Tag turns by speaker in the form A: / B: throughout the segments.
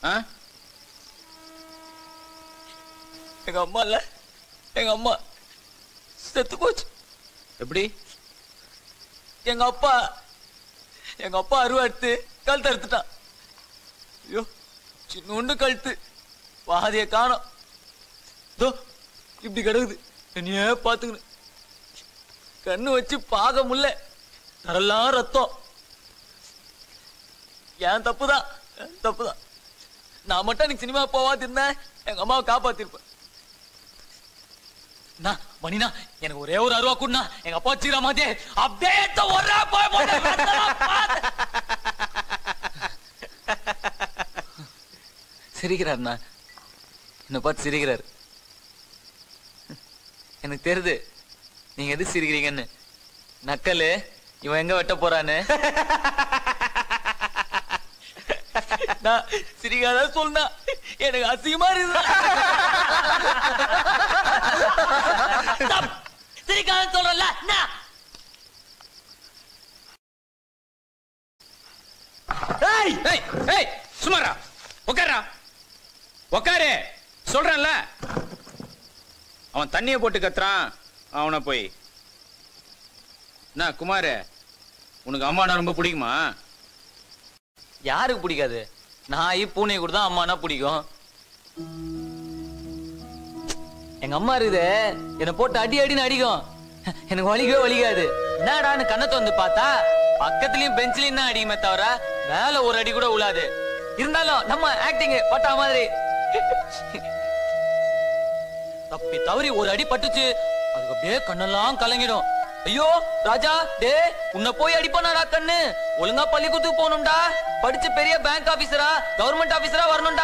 A: எங்க அம்மா இல்ல, எங்க அம்மா செத்து போச்சு.
B: எப்படி?
A: எங்க அப்பா அருவா எடுத்து கழுத்து அறுத்துட்டான். ஐயோ, சின்ன கழுத்து, பாதிய காணோம். இப்படி கிடக்குது. என்னையே பாத்துக்கணும். கண்ணு வச்சு பார்க்க முடியல, தரெல்லாம் ரத்தம். ஏன் தப்புதான், தப்புதான். நான் மட்டும் எனக்கு சினிமா போவாது இருந்தேன், எங்க அம்மாவை காப்பாத்திருப்பேன். மணினா எனக்கு ஒரே ஒரு அருவா கூடனா எங்க அப்பா வச்சுக்கிற மாதிரி அப்படியே சிரிக்கிறாருண்ணா, என்ன பார்த்து சிரிக்கிறாரு. எனக்கு தெரியுது நீங்க எது சிரிக்கிறீங்கன்னு. நக்கலு இவன் எங்க வெட்ட போறான்னு. நான் சிரிக்காத சொன்னா எனக்கு அசிங்கமா இருக்கு. சிரிக்காத சொல்றல.
B: சுமாரா உட்காரா, உட்காரு சொல்றேன்ல. அவன் தண்ணிய போட்டு கத்துறான், அவனை போய். என்ன குமாரு, உனக்கு அம்மானா ரொம்ப பிடிக்குமா?
A: யாருக்கு பிடிக்காது? நாய் பூனை கூட தான் அம்மானா பிடிக்கும். எங்க அம்மா இருக்குது, என்னை போட்டு அடி அடின்னு அடிக்கும். எனக்கு வலிக்கவே வலிக்காது. என்னடான்னு கண்ணத்தை வந்து பார்த்தா பக்கத்துலயும் பெஞ்சிலையும் தான் அடிக்குமே தவிர மேல ஒரு அடி கூட விழாது. இருந்தாலும் நம்ம ஆக்டிங் பட்டா மாதிரி தப்பி தவறி ஒரு அடி பட்டுச்சு, அதுக்கு அப்படியே கண்ணெல்லாம் கலங்கிடும். ஐயோ ராஜா, டே உன்னை போய் அடிப்பானாடா கண்ணு, ஒழுங்கா பள்ளிக்கூடத்துக்கு போகணும்டா, படிச்சு பெரிய பேங்க் ஆபீசரா கவர்மெண்ட் ஆபீசரா வரணும்டா.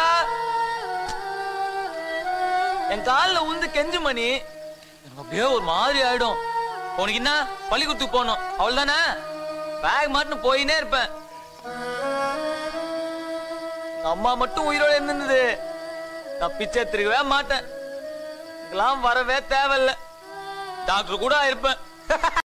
A: என் காலில் உந்து கெஞ்சு மணி, எனக்கு அப்படியே ஒரு மாதிரி ஆயிடும். உனக்கு என்ன பள்ளிக்கூடத்துக்கு போகணும் அவள் தானே, பேக் மாட்டுன்னு போயினே இருப்பேன். அம்மா மட்டும் உயிரோட இருந்தது, நான் பிச்சை எடுத்துருக்கவே மாட்டேன். இதெல்லாம் வரவே தேவையில்லை, டாக்டர் கூட இருப்பேன்.